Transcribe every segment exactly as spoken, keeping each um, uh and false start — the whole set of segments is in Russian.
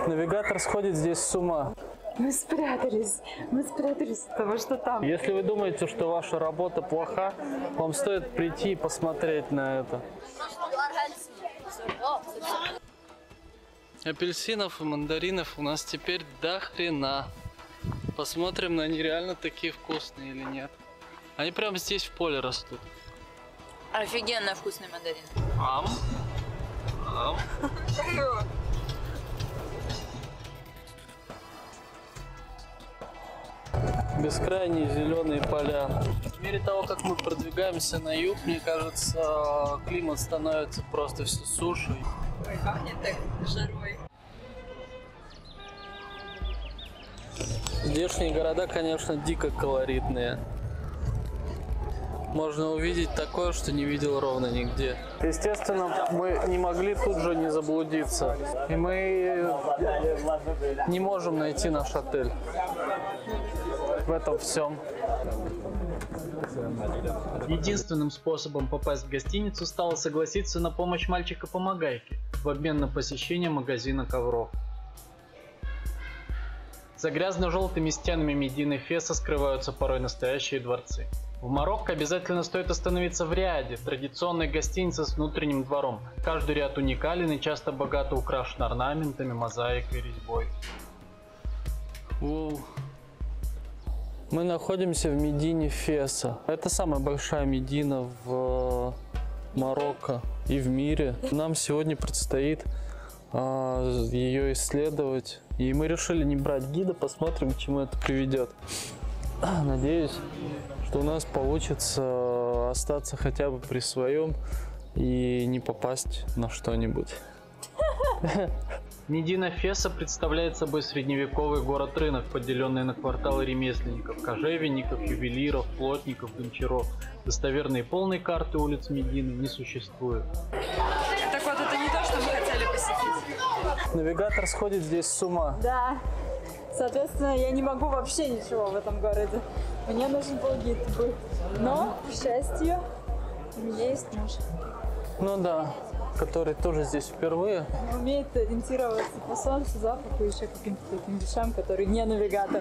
Навигатор сходит здесь с ума. Мы спрятались, мы спрятались от того, что там. Если вы думаете, что ваша работа плоха, вам стоит прийти и посмотреть на это. Апельсинов и мандаринов у нас теперь до хрена. Посмотрим, на они реально такие вкусные или нет. Они прямо здесь в поле растут. Офигенно вкусный мандарин. Ам. Ам. Бескрайние зеленые поля. В мере того, как мы продвигаемся на юг, мне кажется, климат становится просто все суше. Ой, пахнет так жарой. Здешние города, конечно, дико колоритные. Можно увидеть такое, что не видел ровно нигде. Естественно, мы не могли тут же не заблудиться. И мы не можем найти наш отель. В этом всем. Единственным способом попасть в гостиницу стало согласиться на помощь мальчика-помогайки в обмен на посещение магазина ковров. За грязно-желтыми стенами Медины Феса скрываются порой настоящие дворцы. В Марокко обязательно стоит остановиться в Риаде, традиционной гостинице с внутренним двором. Каждый ряд уникален и часто богато украшен орнаментами, мозаикой, резьбой. Воу. Мы находимся в Медине Феса. Это самая большая Медина в Марокко и в мире. Нам сегодня предстоит а, ее исследовать. И мы решили не брать гида, посмотрим, к чему это приведет. Надеюсь, что у нас получится остаться хотя бы при своем и не попасть на что-нибудь. Медина Феса представляет собой средневековый город-рынок, поделенный на кварталы ремесленников, кожевенников, ювелиров, плотников, гончаров. Достоверной полной карты улиц Медины не существует. Так вот, это не то, что мы хотели посетить. Навигатор сходит здесь с ума. Да. Соответственно, я не могу вообще ничего в этом городе. Мне нужен был гид. Но, к счастью, у меня есть муж. Ну да, который тоже здесь впервые. Он умеет ориентироваться по солнцу, запаху и еще каким-то таким вещам, которые не навигатор.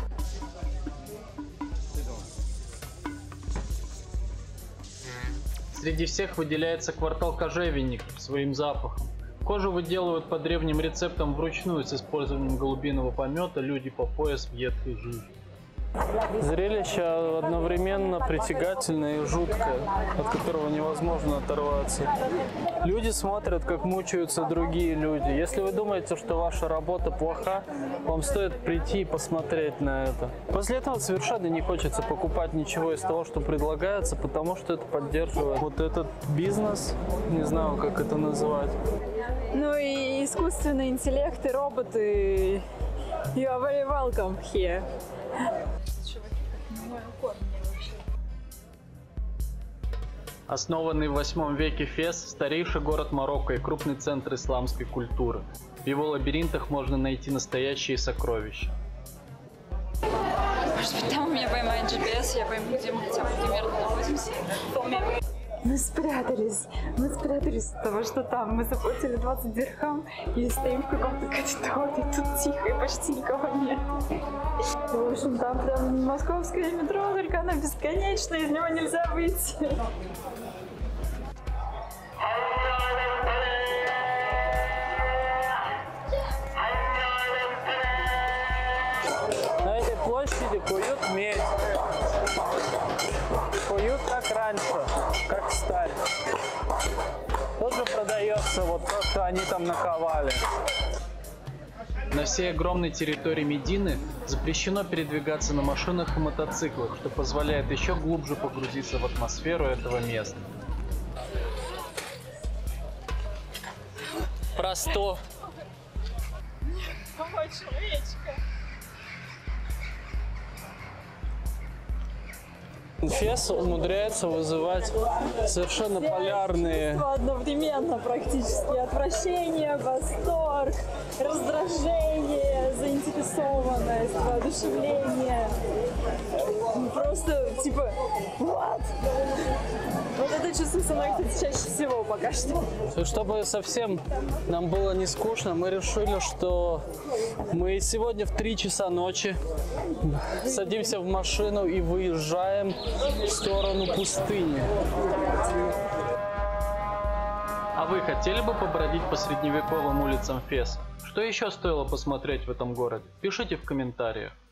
Среди всех выделяется квартал кожевенников своим запахом. Кожу выделывают по древним рецептам вручную с использованием голубиного помета, люди по пояс в едкой жиже. Зрелище одновременно притягательное и жуткое, от которого невозможно оторваться. Люди смотрят, как мучаются другие люди. Если вы думаете, что ваша работа плоха, вам стоит прийти и посмотреть на это. После этого совершенно не хочется покупать ничего из того, что предлагается, потому что это поддерживает вот этот бизнес, не знаю, как это называть. Ну и искусственный интеллект и роботы. You are very welcome here. Основанный в восьмом веке Фес – старейший город Марокко и крупный центр исламской культуры. В его лабиринтах можно найти настоящие сокровища. Может быть, там у меня поймает джи пи эс, я пойму, где мы хотя бы примерно находимся. Мы спрятались, мы спрятались от того, что там. Мы заплатили двадцать дирхам и стоим в каком-то коридоре. Тут тихо и почти никого нет. В общем, там прям московское метро, только оно бесконечное, из него нельзя выйти. На этой площади куют медь. Куют как раньше, как сталь. Тут же продается вот то, что они там наковали. На всей огромной территории Медины запрещено передвигаться на машинах и мотоциклах, что позволяет еще глубже погрузиться в атмосферу этого места. Просто. Помочь человечка. Фес умудряется вызывать совершенно полярные... Одновременно практически. Отвращение, восторг, раздражение, заинтересованность. заинтересованность, воодушевление. Просто, типа, what? Вот это чувство со мной, кстати, чаще всего пока что. Чтобы совсем нам было не скучно, мы решили, что мы сегодня в три часа ночи садимся в машину и выезжаем в сторону пустыни. А вы хотели бы побродить по средневековым улицам Феса? Что еще стоило посмотреть в этом городе? Пишите в комментариях.